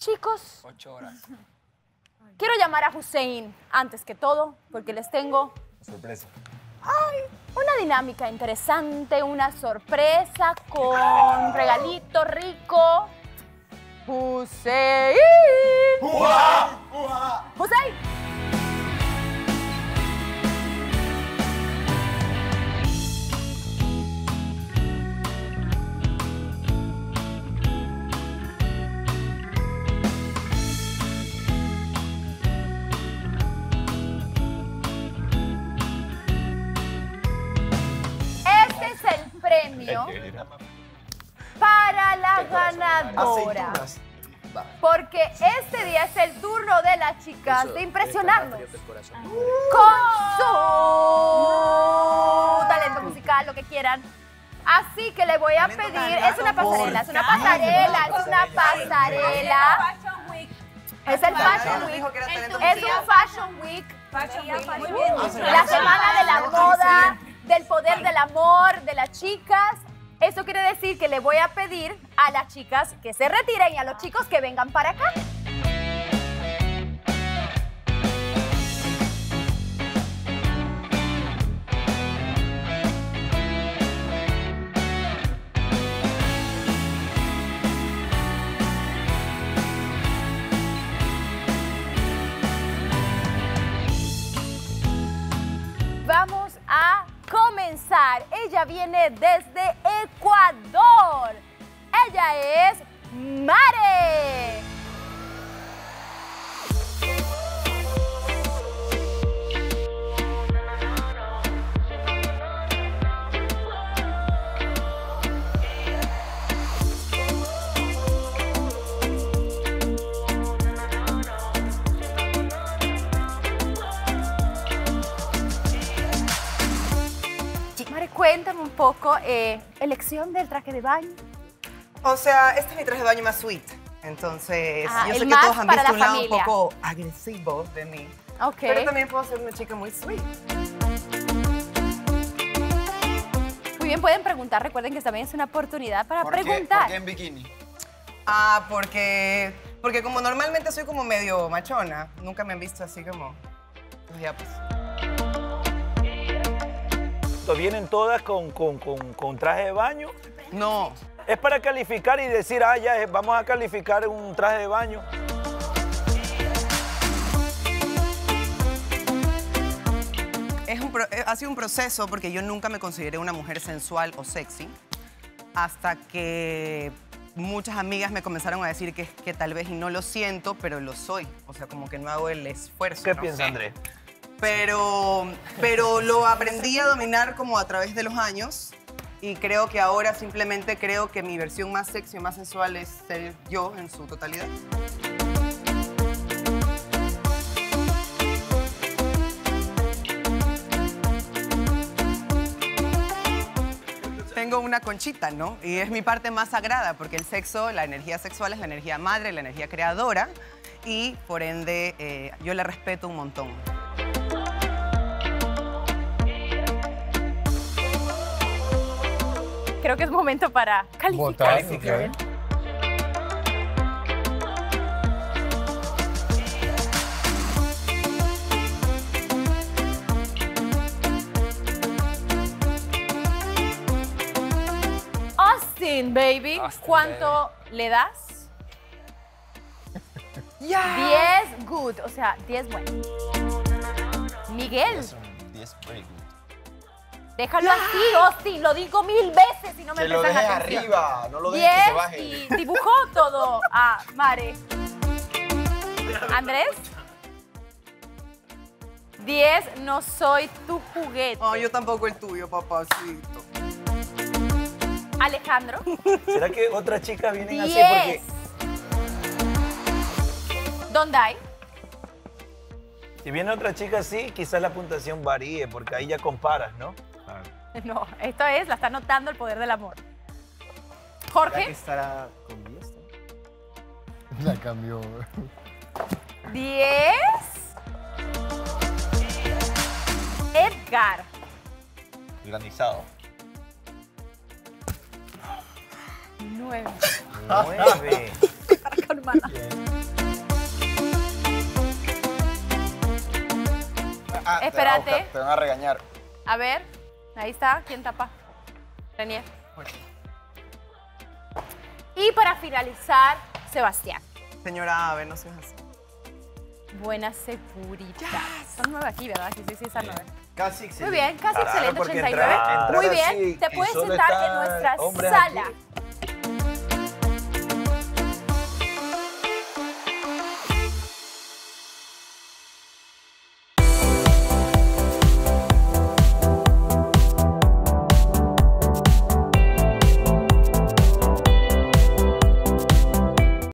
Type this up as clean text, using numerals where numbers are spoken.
Chicos, 8 horas. quiero llamar a Hussein antes que todo, porque les tengo Sorpresa. una dinámica interesante, una sorpresa con regalito rico. Hussein. Hussein. Este es el premio para la ganadora. Aceitunas. Porque este día es el turno de las chicas de impresionarnos con su talento musical, lo que quieran. Así que le voy a pedir, es una pasarela, es una pasarela, es una pasarela. Es el Fashion Week, es un Fashion Week. La semana de la moda, del poder del amor, de las chicas. Eso quiere decir que le voy a pedir a las chicas que se retiren y a los chicos que vengan para acá. Vamos a comenzar. Ella viene desde Ecuador. Ella es Mare. Mare, cuéntame un poco, elección del traje de baño. O sea, este es mi traje de baño más sweet. Entonces, yo el sé que más todos han para visto un la lado un familia. poco agresivo de mí. Ok. Pero también puedo ser una chica muy sweet. Muy bien, pueden preguntar. Recuerden que también es una oportunidad para preguntar. ¿Por qué en bikini? Porque como normalmente soy como medio machona, nunca me han visto así como... Pues ya, pues. ¿Vienen todas con traje de baño? No. Es para calificar y decir, ya vamos a calificar un traje de baño. Ha sido un proceso porque yo nunca me consideré una mujer sensual o sexy hasta que muchas amigas me comenzaron a decir que tal vez, y no lo siento, pero lo soy. O sea, como que no hago el esfuerzo. ¿Qué ¿no? piensa Andrés? Pero lo aprendí a dominar como a través de los años y creo que ahora simplemente creo que mi versión más sexy, más sensual es ser yo en su totalidad. Tengo una conchita, ¿no? Y es mi parte más sagrada porque el sexo, la energía sexual es la energía madre, la energía creadora y por ende yo la respeto un montón. Creo que es momento para calificar. Votar, ok. Austin, baby. Austin, ¿Cuánto le das? 10 good, o sea, 10 bueno. Miguel, 10 very good. déjalo así, Austin. Lo digo 1000 veces y no me Que lo prestan dejes atención. arriba, no lo dejes que se 10 baje. y dibujó todo a Mare. Andrés. 10, no soy tu juguete. Oh, yo tampoco el tuyo, papacito. Alejandro. ¿Será que otras chicas vienen así? 10. Porque Dondai. si viene otra chica así, quizás la puntuación varíe, porque ahí ya comparas, ¿no? No, esto es, la está notando el poder del amor. ¿Será que Jorge. estará con 10? La cambió. 10. Edgar. Granizado. 9. 9. hermana. Espérate. Te van a regañar. A ver, ahí está. ¿Quién tapa? Renier. Y para finalizar, Sebastián. Señora Ave, no seas así. Buena segurita. Son 9 aquí, ¿verdad? Sí, está 9. Casi Muy excelente. bien, casi Claro, excelente, porque 89. entrar Muy así bien, te y puedes solo sentar en estar nuestra hombres sala. aquí.